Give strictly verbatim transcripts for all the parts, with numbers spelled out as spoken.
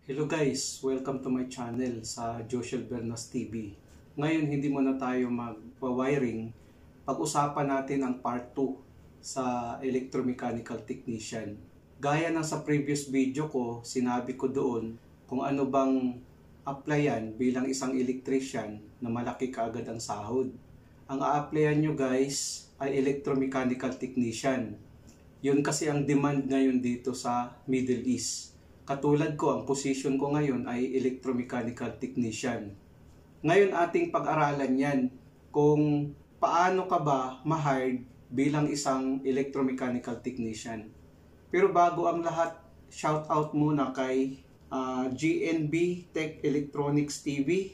Hello guys! Welcome to my channel sa Joshel Bernas T V. Ngayon hindi muna tayo mag-wiring. Pag-usapan natin ang part two sa Electromechanical Technician. Gaya ng sa previous video ko, sinabi ko doon kung ano bang applyan bilang isang electrician na malaki kaagad ang sahod. Ang a-applyan nyo guys ay Electromechanical Technician. Yun kasi ang demand ngayon dito sa Middle East. Katulad ko, ang position ko ngayon ay Electromechanical Technician. Ngayon ating pag-aralan yan kung paano ka ba ma-hired bilang isang Electromechanical Technician. Pero bago ang lahat, shout out muna kay uh, G N B Tech Electronics T V.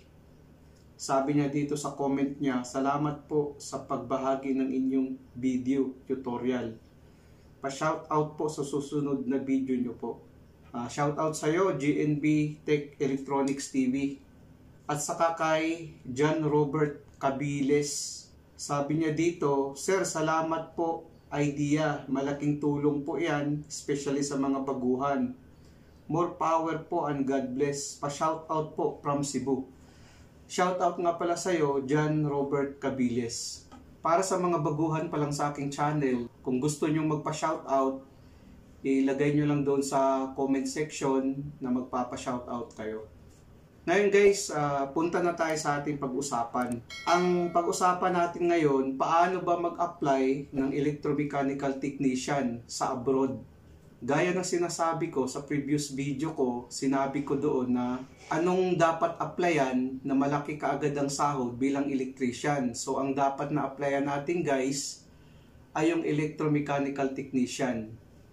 Sabi niya dito sa comment niya, salamat po sa pagbahagi ng inyong video tutorial. Pa-shout out po sa susunod na video nyo po. Uh, shout out sa iyo G N B Tech Electronics T V. At saka kay John Robert Cabiles. Sabi niya dito, Sir, salamat po. Idea, malaking tulong po yan, especially sa mga baguhan. More power po and God bless. Pa-shout out po from Cebu. Shout out nga pala sa iyo John Robert Cabiles. Para sa mga baguhan pa lang sa aking channel, kung gusto niyo magpa-shout out, ilagay nyo lang doon sa comment section na magpapa-shoutout kayo. Ngayon guys, uh, punta na tayo sa ating pag-usapan. Ang pag-usapan natin ngayon, paano ba mag-apply ng Electromechanical Technician sa abroad? Gaya ng sinasabi ko sa previous video ko, sinabi ko doon na anong dapat applyan na malaki kaagad ang sahod bilang electrician. So ang dapat na applyan natin guys ay yung Electromechanical Technician.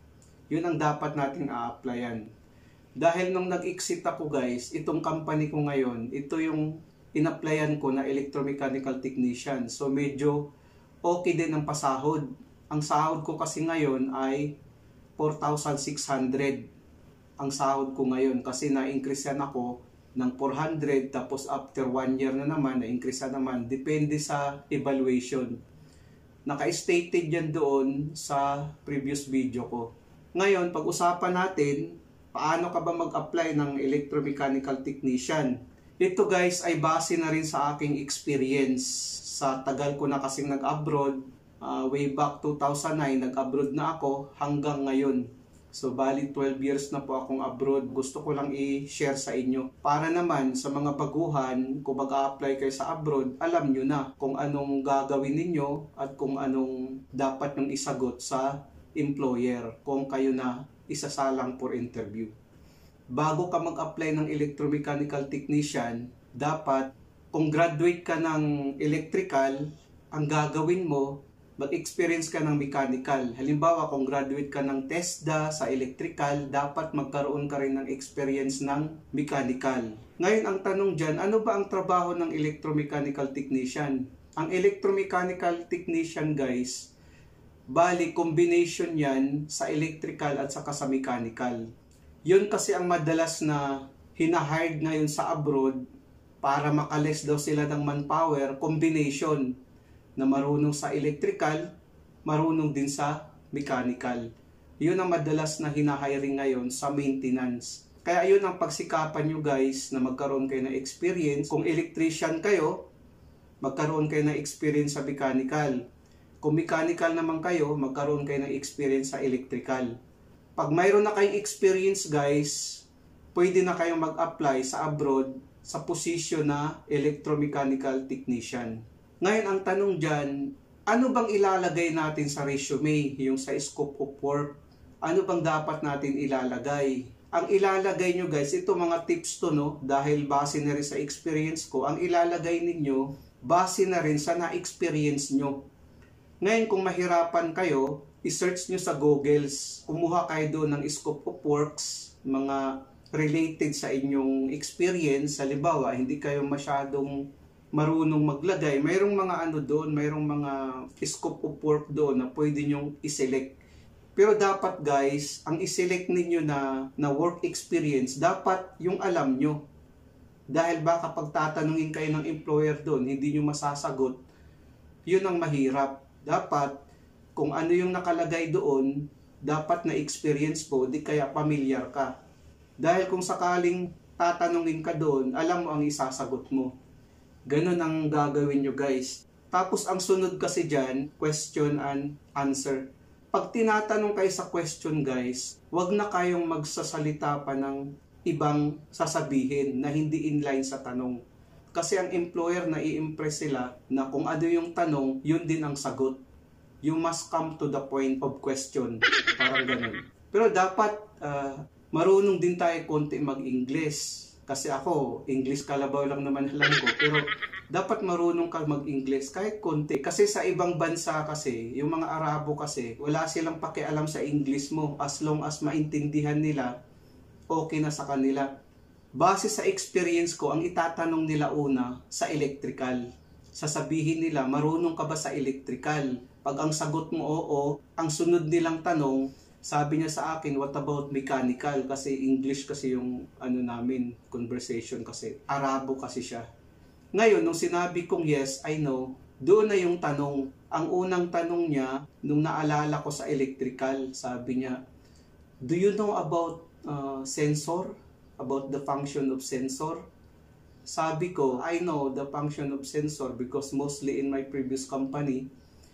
Yun ang dapat nating a-applyan. Dahil nung nag-exit ako guys, itong company ko ngayon, ito yung in-applyan ko na Electromechanical Technician. So medyo okay din ang pasahod. Ang sahod ko kasi ngayon ay four thousand six hundred. Ang sahod ko ngayon kasi na-increase yan ako ng four hundred, tapos after one year na naman, na-increase na naman. Depende sa evaluation. Naka-stated yan doon sa previous video ko. Ngayon, pag-usapan natin, paano ka ba mag-apply ng Electromechanical Technician? Ito guys ay base na rin sa aking experience. Sa tagal ko na kasing nag-abroad, uh, way back two thousand nine, nag-abroad na ako hanggang ngayon. So, bali twelve years na po akong abroad. Gusto ko lang i-share sa inyo. Para naman sa mga baguhan, kung mag-a-apply kayo sa abroad, alam nyo na kung anong gagawin ninyo at kung anong dapat nyong isagot sa employer kung kayo na isasalang for interview. Bago ka mag-apply ng Electromechanical Technician, dapat kung graduate ka ng electrical, ang gagawin mo, mag-experience ka ng mechanical. Halimbawa, kung graduate ka ng TESDA sa electrical, dapat magkaroon ka rin ng experience ng mechanical. Ngayon, ang tanong dyan, ano ba ang trabaho ng Electromechanical Technician? Ang Electromechanical Technician guys, bali, combination yan sa electrical at saka sa mechanical. Yun kasi ang madalas na hinahired ngayon sa abroad para makales daw sila ng manpower, combination na marunong sa electrical, marunong din sa mechanical. Yun ang madalas na hinahiring ngayon sa maintenance. Kaya yun ang pagsikapan nyo guys na magkaroon kayo ng experience. Kung electrician kayo, magkaroon kayo ng experience sa mechanical. Kung mechanical naman kayo, magkaroon kayo ng experience sa electrical. Pag mayroon na kayong experience guys, pwede na kayong mag-apply sa abroad sa posisyon na Electromechanical Technician. Ngayon ang tanong dyan, ano bang ilalagay natin sa resume, yung sa scope of work? Ano bang dapat natin ilalagay? Ang ilalagay nyo guys, ito mga tips to no, dahil base na rin sa experience ko, ang ilalagay ninyo, base na rin sa na-experience nyo. Ngayon, kung mahirapan kayo, i-search nyo sa Google. Kumuha kayo doon ng scope of works, mga related sa inyong experience. Halimbawa, hindi kayo masyadong marunong maglagay. Mayroong mga ano doon, mayroong mga scope of work doon na pwede nyong i-select. Pero dapat guys, ang i-select ninyo na, na work experience, dapat yung alam nyo. Dahil baka pag tatanungin kayo ng employer doon, hindi nyo masasagot, yun ang mahirap. Dapat, kung ano yung nakalagay doon, dapat na experience po, di kaya familiar ka. Dahil kung sakaling tatanungin ka doon, alam mo ang isasagot mo. Ganun ang gagawin nyo guys. Tapos ang sunod kasi dyan, question and answer. Pag tinatanong kayo sa question guys, wag na kayong magsasalita pa ng ibang sasabihin na hindi inline sa tanong. Kasi ang employer na i-impress sila na kung ano yung tanong, yun din ang sagot. You must come to the point of question. Parang ganun. Pero dapat uh, marunong din tayo konti mag-English. Kasi ako, English kalabaw lang naman alam ko. Pero dapat marunong ka mag-English kahit konti. Kasi sa ibang bansa kasi, yung mga Arabo kasi, wala silang pakialam sa English mo. As long as maintindihan nila, okay na sa kanila. Base sa experience ko, ang itatanong nila una sa electrical. Sasabihin nila, marunong ka ba sa electrical? Pag ang sagot mo oo, ang sunod nilang tanong, sabi niya sa akin, what about mechanical? Kasi English kasi yung ano namin, conversation kasi. Arabo kasi siya. Ngayon, nung sinabi kong yes, I know, doon na yung tanong. Ang unang tanong niya, nung naalala ko sa electrical, sabi niya, do you know about uh, sensor? About the function of sensor? Sabi ko, I know the function of sensor because mostly in my previous company,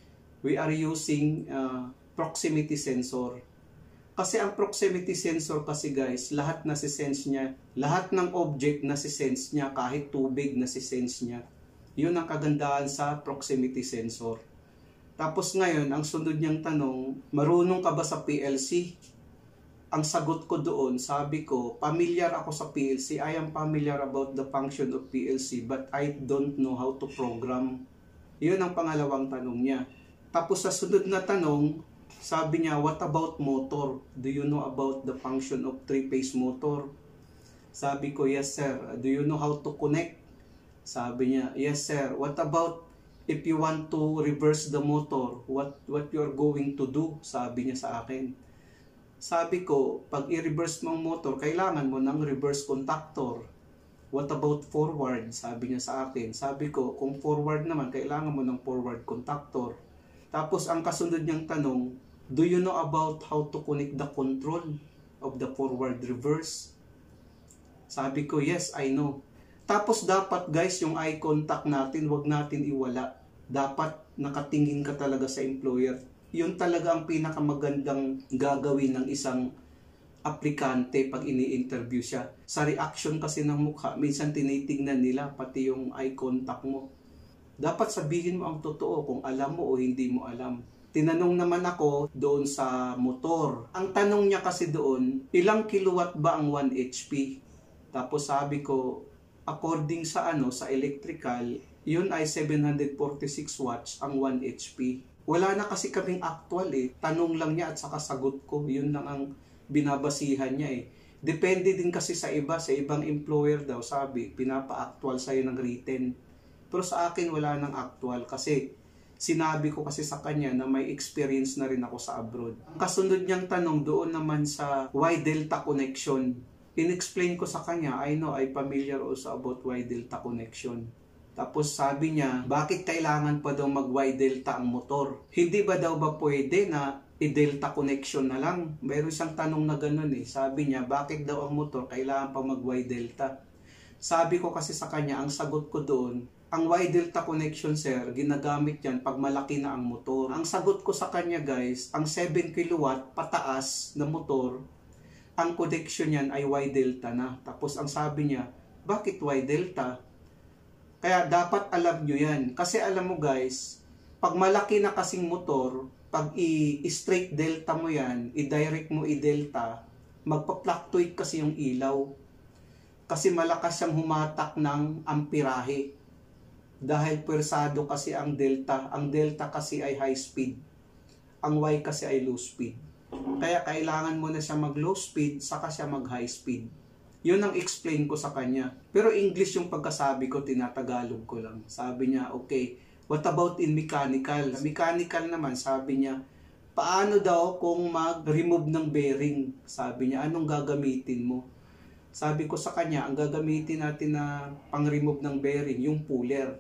we are using uh, proximity sensor. Kasi ang proximity sensor kasi guys, lahat na si-sense niya, lahat ng object na si-sense niya, kahit tubig na si-sense niya. Yun ang kagandahan sa proximity sensor. Tapos ngayon, ang sunod niyang tanong, marunong ka ba sa P L C? Ang sagot ko doon, sabi ko, familiar ako sa P L C. I am familiar about the function of P L C, but I don't know how to program. Yun ang pangalawang tanong niya. Tapos sa sunod na tanong, sabi niya, what about motor? Do you know about the function of three-phase motor? Sabi ko, yes sir. Do you know how to connect? Sabi niya, yes sir. What about if you want to reverse the motor? What, what you're going to do? Sabi niya sa akin. Sabi ko, pag i-reverse mo ang motor, kailangan mo ng reverse contactor. What about forward? Sabi niya sa akin. Sabi ko, kung forward naman, kailangan mo ng forward contactor. Tapos ang kasunod niyang tanong, do you know about how to connect the control of the forward reverse? Sabi ko, yes, I know. Tapos dapat guys, yung eye contact natin, wag natin iwala. Dapat nakatingin ka talaga sa employer. Yun talaga ang pinakamagandang gagawin ng isang aplikante pag ini-interview siya. Sa reaction kasi ng mukha, minsan tinitingnan nila pati yung eye contact mo. Dapat sabihin mo ang totoo kung alam mo o hindi mo alam. Tinanong naman ako doon sa motor. Ang tanong niya kasi doon, ilang kilowatt ba ang one H P? Tapos sabi ko, according sa ano sa electrical, yun ay seven hundred forty-six watts ang one H P. Wala na kasi kaming actual eh. Tanong lang niya at saka sagot ko. Yun lang ang binabasihan niya eh. Depende din kasi sa iba. Sa ibang employer daw sabi, pinapa-actual sa'yo ng written. Pero sa akin wala nang actual kasi sinabi ko kasi sa kanya na may experience na rin ako sa abroad. Ang kasunod niyang tanong doon naman sa Y-Delta connection. In-explain ko sa kanya, I know, I'm familiar also about Y-Delta connection. Tapos sabi niya, bakit kailangan pa daw mag-Y-Delta ang motor? Hindi ba daw ba pwede na i-Delta connection na lang? Mayroon siyang tanong na ganun eh. Sabi niya, bakit daw ang motor kailangan pa mag-Y-Delta? Sabi ko kasi sa kanya, ang sagot ko doon, ang Y-Delta connection sir, ginagamit yan pag malaki na ang motor. Ang sagot ko sa kanya guys, ang seven kilowatt pataas na motor, ang connection yan ay Y-Delta na. Tapos ang sabi niya, bakit Y-Delta? Kaya dapat alam nyo yan. Kasi alam mo guys, pag malaki na kasing motor, pag i-straight delta mo yan, i-direct mo i-delta, magpa-fluctuate kasi yung ilaw. Kasi malakas siyang humatak ng amperahe. Dahil pwersado kasi ang delta. Ang delta kasi ay high speed. Ang Y kasi ay low speed. Kaya kailangan mo na siya mag-low speed, saka siya mag-high speed. Yun ang explain ko sa kanya. Pero English yung pagkasabi ko, tinatagalog ko lang. Sabi niya, okay, what about in mechanical? Mechanical naman, sabi niya, paano daw kung mag-remove ng bearing? Sabi niya, anong gagamitin mo? Sabi ko sa kanya, ang gagamitin natin na pang-remove ng bearing, yung puller.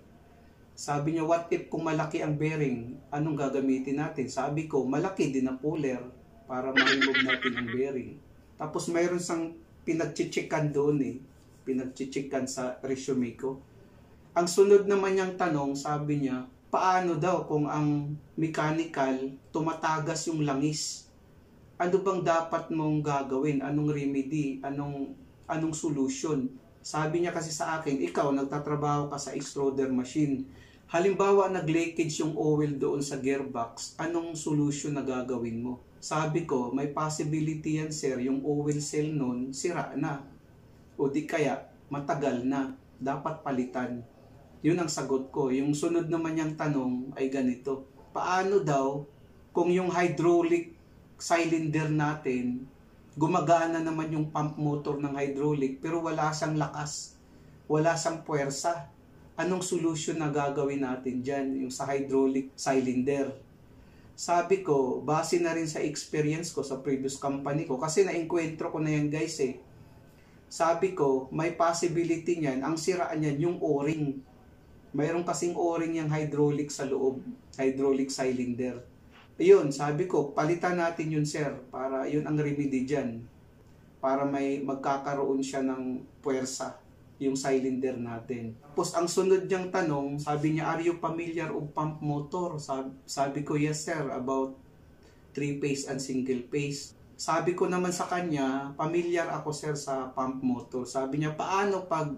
Sabi niya, what if kung malaki ang bearing, anong gagamitin natin? Sabi ko, malaki din ang puller para ma-remove natin ang bearing. Tapos mayroon sang pinagchichikan doon eh. Pinagchichikan sa resume ko. Ang sunod naman niyang tanong, sabi niya, paano daw kung ang mechanical tumatagas yung langis? Ano bang dapat mong gagawin? Anong remedy? Anong, anong solution? Sabi niya kasi sa akin, ikaw nagtatrabaho ka sa extruder machine. Halimbawa nag-leakage yung oil doon sa gearbox, anong solution na gagawin mo? Sabi ko, may possibility yan sir, yung oil cell nun sira na. O di kaya, matagal na, dapat palitan. Yun ang sagot ko. Yung sunod naman niyang tanong ay ganito. Paano daw kung yung hydraulic cylinder natin, gumagana naman yung pump motor ng hydraulic pero wala siyang lakas, wala siyang puwersa. Anong solution na gagawin natin dyan, yung sa hydraulic cylinder? Sabi ko, base na rin sa experience ko sa previous company ko, kasi na-enkwentro ko na yan guys eh. Sabi ko, may possibility niyan, ang siraan niyan yung o-ring. Mayroon kasing o-ring yung hydraulic sa loob, hydraulic cylinder. Ayun, sabi ko, palitan natin yun sir, para yun ang remedy dyan. Para may magkakaroon siya ng puwersa, yung cylinder natin. Tapos ang sunod niyang tanong, sabi niya, are you familiar of pump motor? Sabi, sabi ko, yes sir, about three-phase and single-phase. Sabi ko naman sa kanya, familiar ako sir sa pump motor. Sabi niya, paano pag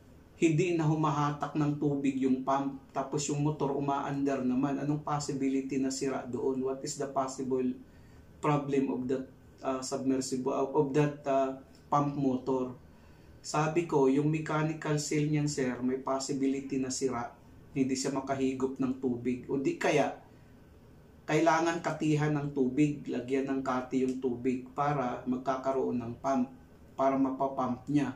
hindi na humahatak ng tubig yung pump, tapos yung motor umaandar naman, anong possibility na sira doon? What is the possible problem of that uh, submersible, of that uh, pump motor? Sabi ko, yung mechanical cell niyan sir, may possibility na sira, hindi siya makahigop ng tubig. O di kaya, kailangan katihan ng tubig, lagyan ng kati yung tubig para magkakaroon ng pump, para mapapump niya.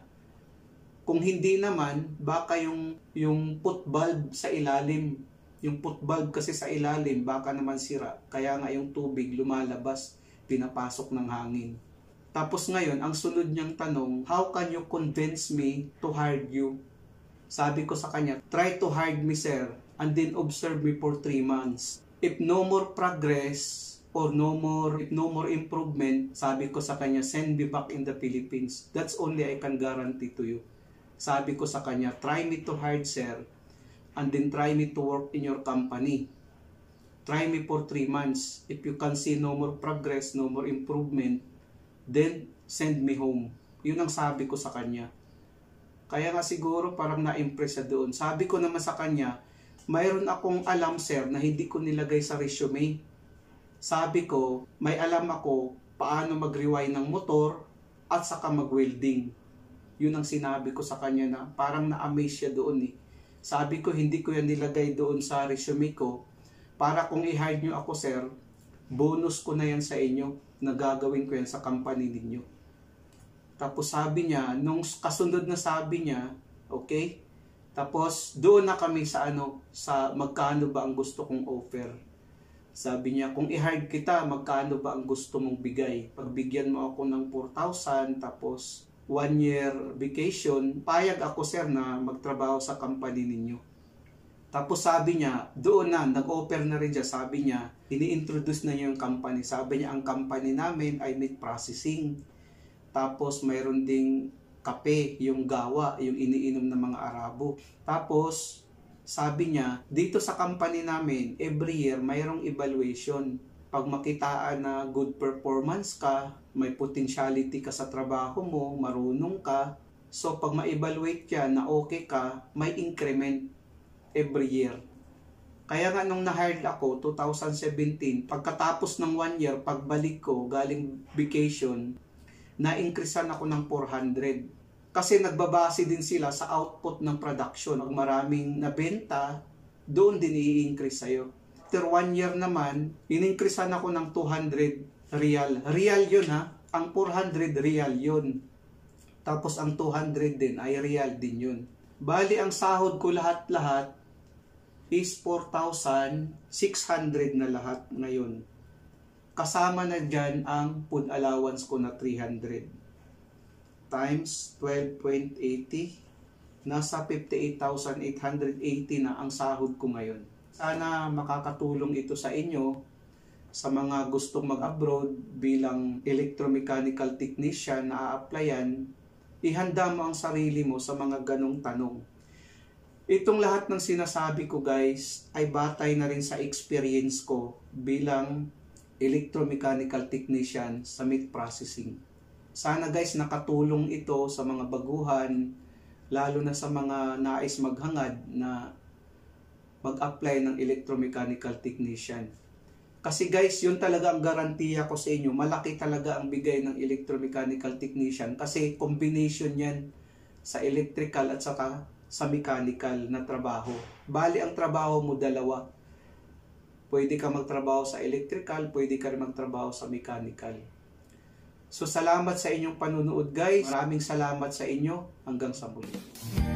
Kung hindi naman, baka yung, yung put valve sa ilalim, yung put valve kasi sa ilalim, baka naman sira. Kaya nga yung tubig lumalabas, pinapasok ng hangin. Tapos ngayon, ang sunod niyang tanong, how can you convince me to hire you? Sabi ko sa kanya, try to hire me sir, and then observe me for three months. If no more progress, or no more, if no more improvement, sabi ko sa kanya, send me back in the Philippines. That's only I can guarantee to you. Sabi ko sa kanya, try me to hire sir, and then try me to work in your company. Try me for three months. If you can see no more progress, no more improvement, then send me home. Yun ang sabi ko sa kanya. Kaya nga siguro parang na-impress siya doon. Sabi ko naman sa kanya, mayroon akong alam sir na hindi ko nilagay sa resume. Sabi ko, may alam ako paano mag-rewind ng motor at saka mag-welding. Yun ang sinabi ko sa kanya na parang na-amaze siya doon eh. Sabi ko, hindi ko yan nilagay doon sa resume ko para kung i-hire nyo ako sir, bonus ko na yan sa inyo na gagawin ko yan sa company ninyo. Tapos sabi niya, nung kasunod na sabi niya, okay, tapos doon na kami sa ano, sa magkano ba ang gusto kong offer. Sabi niya, kung i-hire kita, magkano ba ang gusto mong bigay? Pagbigyan mo ako ng four thousand, tapos one year vacation, payag ako sir na magtrabaho sa company ninyo. Tapos sabi niya, doon na, nag-offer na rin siya, sabi niya, ini-introduce na niya yung company. Sabi niya, ang company namin ay meat processing. Tapos mayroon ding kape, yung gawa, yung iniinom ng mga Arabo. Tapos, sabi niya, dito sa company namin, every year, mayroong evaluation. Pag makitaan na good performance ka, may potentiality ka sa trabaho mo, marunong ka, so pag ma-evaluate yan na okay ka, may increment every year. Kaya nga nung na-hired ako, two thousand seventeen, pagkatapos ng one year, pagbalik ko, galing vacation, na-increasean ako ng four hundred. Kasi nagbabase din sila sa output ng production. Pag maraming nabenta, doon din i-increase sa'yo. After one year naman, in-increasean ako ng two hundred real. Real yun ha. Ang four hundred real yun. Tapos ang two hundred din ay real din yun. Bali ang sahod ko lahat-lahat is four thousand six hundred na lahat ngayon. Kasama na dyan ang food allowance ko na three hundred. Times twelve point eight zero. Nasa fifty-eight thousand eight hundred eighty na ang sahod ko ngayon. Sana makakatulong ito sa inyo sa mga gustong mag-abroad bilang electromechanical technician na a-applyan ihanda mo ang sarili mo sa mga ganong tanong. Itong lahat ng sinasabi ko guys ay batay na rin sa experience ko bilang electromechanical technician sa meat processing. Sana guys nakatulong ito sa mga baguhan, lalo na sa mga nais maghangad na mag-apply ng electromechanical technician. Kasi guys, yun talaga ang garantiya ko sa inyo. Malaki talaga ang bigay ng electromechanical technician kasi combination yan sa electrical at saka sa mechanical na trabaho. Bali, ang trabaho mo dalawa. Pwede ka magtrabaho sa electrical, pwede ka rin magtrabaho sa mechanical. So, salamat sa inyong panunood guys. Maraming salamat sa inyo. Hanggang sa muli.